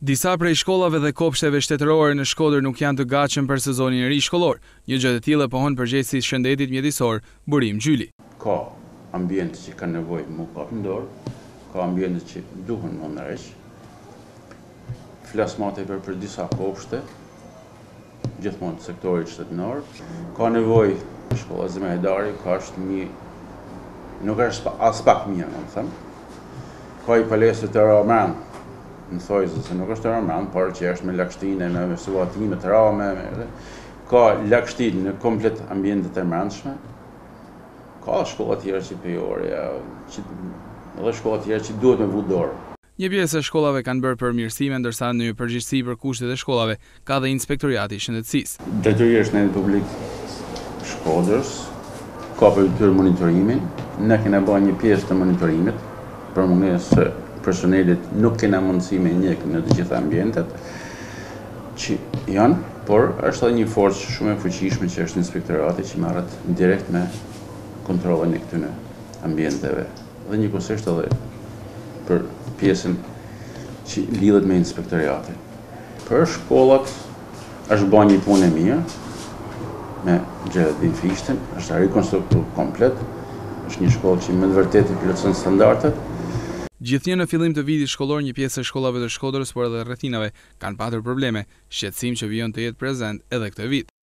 Disa prej shkollave dhe kopshteve shtetërore në Shkodër nuk janë të gatshëm për sezonin e ri shkollor. Një gjë e tillë pohon përgjegjësisë së shëndetit mjedisor, burim Gjyli. Ka ambiente që kanë nevojë më kap në dorë, ka ambiente që duhen më ndërheq. Flas më tepër për disa kopshte, gjithmonë sektorit shtetëror, ka nevojë shkolla Zemëdari, ka është një nuk është as pak mirë, do të them. Ka i palestër të Roman, në thojë se nuk është të Roman, por që është me lagështinë, me suatime të rame, ka lagështinë në komplet ambientet e mbrëmshme. Ka shkolla tjera që pejore, edhe shkolla tjera që duhet me vu dorë. Një pjesë e shkollave kanë bërë përmirësime, ndërsa në një përgjegjësi për kushtet e shkollave ka dhe Inspektoriati i Shëndetësisë. Drejtoria e Shëndetit Publik Shkodrës ka për monitorimin. Ne kena bërë një pjesë të monitorimit për mungesë se personelit nuk kena mundësi me njekë në të gjitha ambientet që janë, por është edhe një forcë shumë e fuqishme që është Inspektorati që marret direkt me kontrollin e këtyre ambienteve. Dhe njëkohësisht edhe për pjesën që lidhet me Inspektoriatin. Për shkollat është bërë një punë e mirë me Gjyli Fishtin, është rikonstruktuar komplet, është një shkollë që me të vërtetë plotëson standardet. Gjithnjë në fillim të vitit shkollor, një pjesë e shkollave të Shkodrës, por edhe rrethinave, kanë patur probleme, shqetësim që vijon të jetë prezent edhe këtë vit.